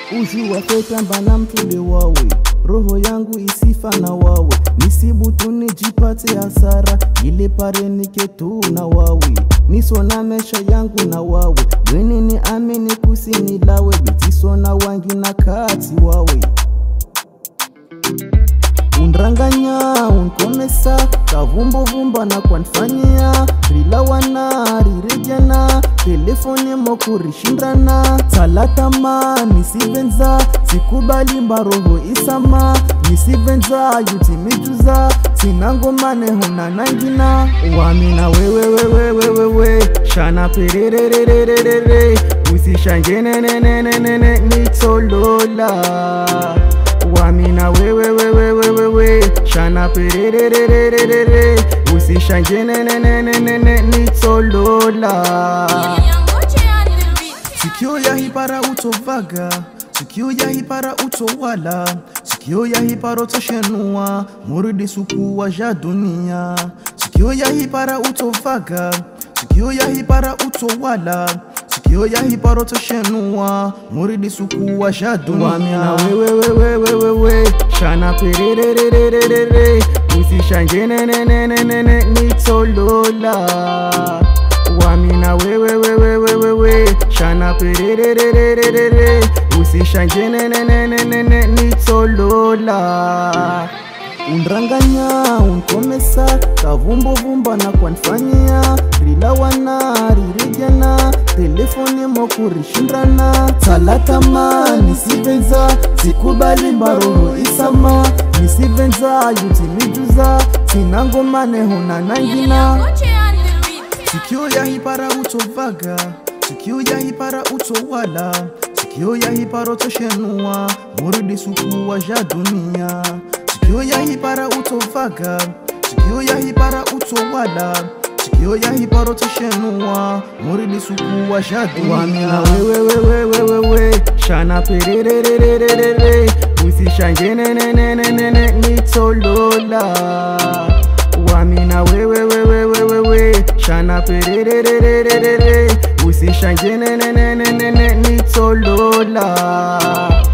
Ujua fetamba na mtule wawe, roho yangu isifa na wawe, nisibutu nijipate hasara, ile pare niketu na wawe, nisona mesha yangu na wawe, weni ni amini kusini lawe, bitisona wangi na kati wawe. Unranganya, unkomesa, kavumbo vumba na kwanfanyia, rilawana, rirejana, telefone mokuri shindrana, talatama, nisivenza, sikubali mbaroho isama, nisivenza, yutimijuza, sinangomane hona nangina, Wami na wewe, shana perererererere, usishangenenenenenene, nitolola. Wami na wewe, shana perererererere, usishangenenenenene, nitolola. Sikio ya hipara utovaga, sikio ya hipara utowala, sikio ya hipara utoshenua, muridi suku wa ja dunia. Sikio ya hipara utovaga, sikio ya hipara utowala, sikio ya hipara utoshenua, muridi suku wa ja dunia. Wami na wewe, shana perererererere, usishangenenenenene, nitolola. Wami na wewe, shana perererererere, usishangenenenenene, nitolola. Unranganya, unkomesa, kavumbo vumba na kwanfanyia, rilawana, rirejana, telefone mokuri shindrana, talatama, nisivenza, sikubali mbaroho isama, nisivenza, yutimijuza, sinangomane hona nangina. Sikio ya hipara utovaga, sikio ya hipara utowala, sikio ya hipara utoshenua, muridi suku wa ja dunia. Sikio ya hipara utovaga, sikio ya hipara utowala, sikio ya hipara utoshenua, muridi suku wa ja dunia. Wami na wewe, shana perererererere, usishangenenenenene, nitolola. Wami na wewe, shana perererererere, usishangenenenenene, nitolola.